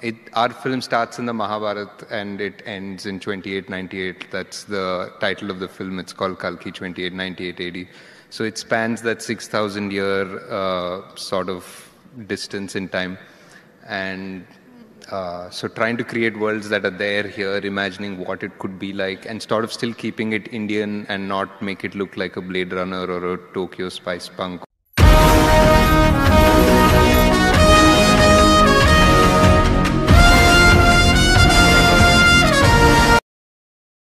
our film starts in the Mahabharata and it ends in 2898. That's the title of the film. It's called Kalki 2898 AD. So it spans that 6,000 year sort of distance in time. And so trying to create worlds that are there here, imagining what it could be like, and sort of still keeping it Indian and not make it look like a Blade Runner or a Tokyo Spice Punk.